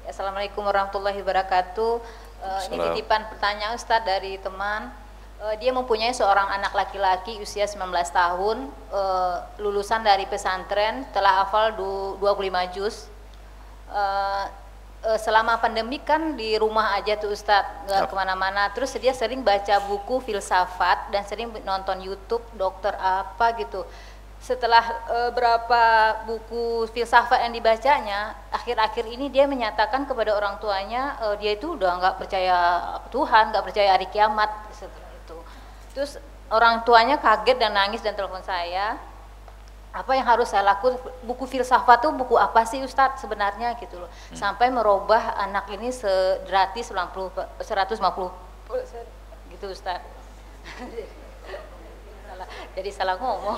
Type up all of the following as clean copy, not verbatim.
Assalamualaikum warahmatullahi wabarakatuh. Ini titipan pertanyaan Ustadz dari teman. Dia mempunyai seorang anak laki-laki usia 19 tahun, lulusan dari pesantren, telah hafal 25 juz. Selama pandemi kan di rumah aja tuh Ustadz, nggak kemana-mana. Terus dia sering baca buku filsafat dan sering nonton YouTube dokter apa gitu. Setelah berapa buku filsafat yang dibacanya, akhir-akhir ini dia menyatakan kepada orang tuanya dia itu udah nggak percaya Tuhan, nggak percaya hari kiamat. Setelah itu, terus orang tuanya kaget dan nangis dan telepon saya. Apa yang harus saya lakukan? Buku filsafat tuh buku apa sih Ustadz sebenarnya gitu loh. Sampai merubah anak ini gratis 150% gitu Ustadz. Jadi salah ngomong.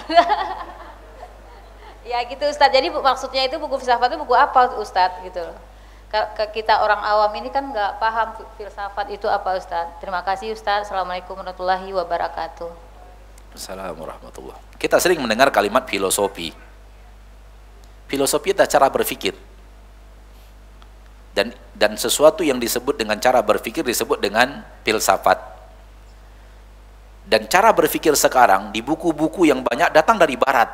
Ya gitu Ustadz, jadi maksudnya itu buku filsafat itu buku apa Ustadz gitu loh. Kita orang awam ini kan nggak paham filsafat itu apa Ustadz. Terima kasih Ustadz. Assalamualaikum warahmatullahi wabarakatuh. Assalamualaikum warahmatullahi wabarakatuh. Kita sering mendengar kalimat filosofi. Filosofi itu cara berpikir. Dan sesuatu yang disebut dengan cara berpikir disebut dengan filsafat. Dan cara berpikir sekarang di buku-buku yang banyak datang dari barat.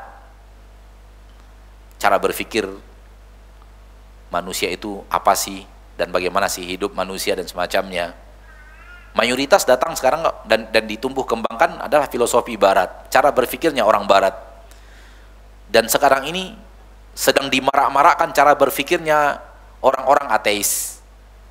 Cara berpikir manusia itu apa sih, dan bagaimana sih hidup manusia dan semacamnya. Mayoritas datang sekarang dan ditumbuh kembangkan adalah filosofi barat, cara berpikirnya orang barat. Dan sekarang ini sedang dimarak-marakkan cara berpikirnya orang-orang ateis.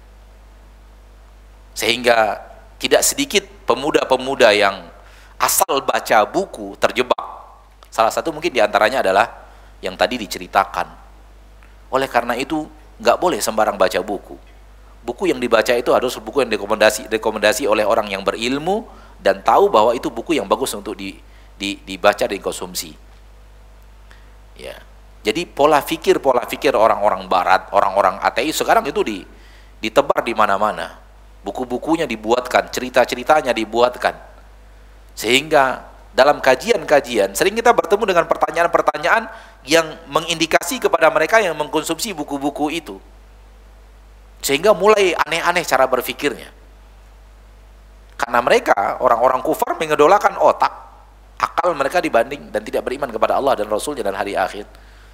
Sehingga tidak sedikit pemuda-pemuda yang asal baca buku terjebak. Salah satu mungkin diantaranya adalah yang tadi diceritakan. Oleh karena itu nggak boleh sembarang baca buku. Buku yang dibaca itu harus buku yang direkomendasi oleh orang yang berilmu dan tahu bahwa itu buku yang bagus untuk dibaca dan dikonsumsi. Ya. Jadi pola pikir orang-orang barat, orang-orang ateis sekarang itu ditebar di mana-mana. Buku-bukunya dibuatkan, cerita-ceritanya dibuatkan. Sehingga dalam kajian-kajian sering kita bertemu dengan pertanyaan-pertanyaan yang mengindikasi kepada mereka yang mengkonsumsi buku-buku itu. Sehingga mulai aneh-aneh cara berpikirnya. Karena mereka, orang-orang kufar mengidolakan otak, akal mereka dibanding dan tidak beriman kepada Allah dan Rasulnya dan hari akhir.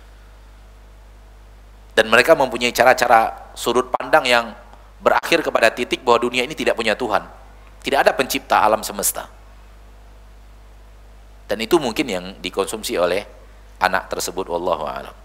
Dan mereka mempunyai cara-cara sudut pandang yang berakhir kepada titik bahwa dunia ini tidak punya Tuhan. Tidak ada pencipta alam semesta. Dan itu mungkin yang dikonsumsi oleh anak tersebut, wallahu a'lam.